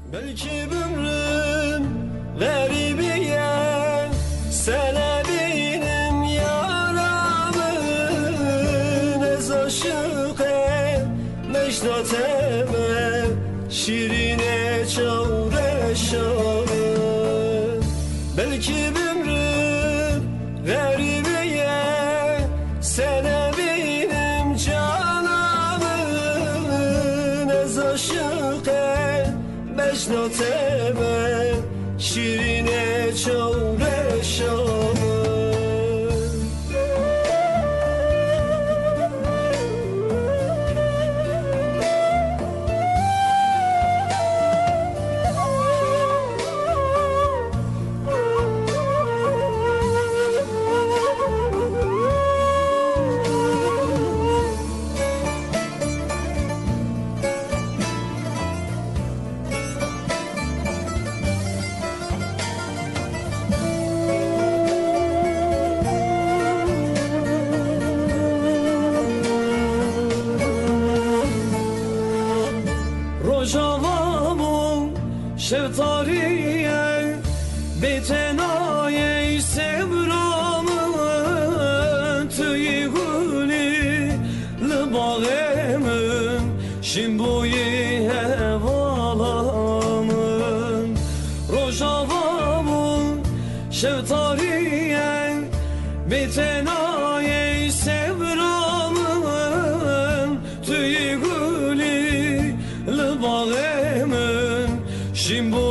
Belki ömrüm garibiye sana benim yaramın ez aşık mecdateme şirine çavreşamın. Belki ömrüm garibiye sana benim canımın ez aşık mecdateme şirine çavreşamın. Rojavamın şeftariye betenaye sevramın tüyü gülü bağımın şimboyi hevalamın. Rojavamın şeftariye betenaye sevramın tüyü gülü bağımın şimbo